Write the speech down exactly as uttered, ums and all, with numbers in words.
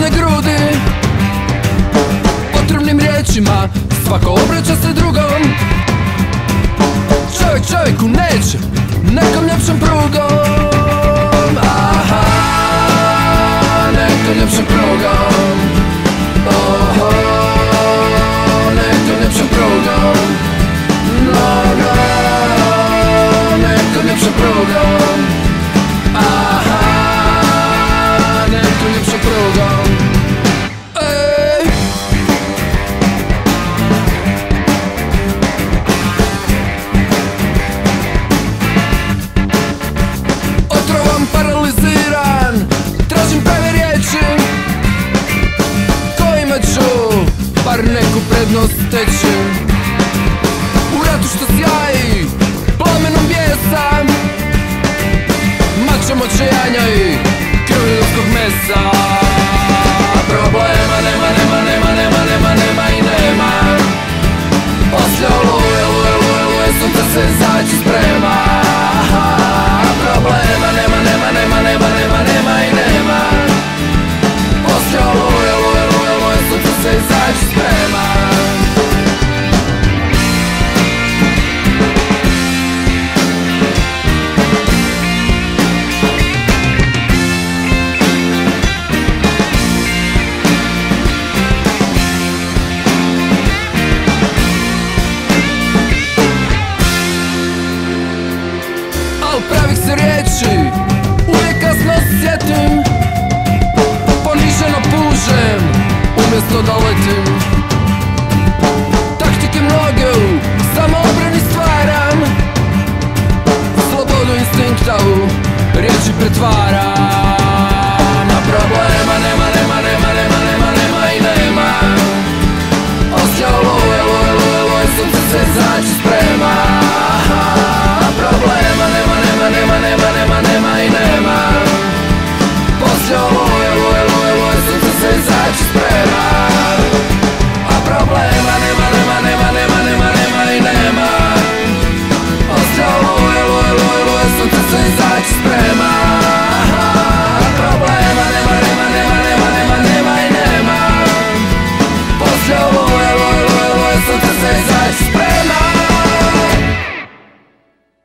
pune grudi otrovnim riječima, svako obraća se drugom. Čovjek čovjeku neće, nekom ljepšom prugom. Aha, nekom ljepšom prugom. Oho, nekom ljepšom prugom. Mnogo, nekom ljepšom prugom. Aha, nekom ljepšom prugom. Ej. Otrovan, paraliziran, tražim prave riječi kojima ću bar neku prednost steći. U ratu što sjaji plamenom bijesa, mačom očajanja i krvi ljudskog mesa. Problema nema, nema, nema, nema, nema, nema i nema. Poslije oluje, oluje, oluje, oluje, sunce se zaći sprema. Problema nema, nema, nema, nema, nema, nema i nema. Poslije oluje, oluje, oluje, oluje, sunce se zaći sprema. Pravih se riječi uvijek kasno sjetim, poniženo pužem umjesto da letim. Taktike mnoge u samoobrani stvaram, slobodu instinkta u riječi pretvaram. A problema nema, nema, nema, nema, nema, nema i nema. Poslije oluje, oluje, oluje, oluje, sunce se zaći sprema. Problema nema, nema, nema, nema, nema, nema i nema. Poslije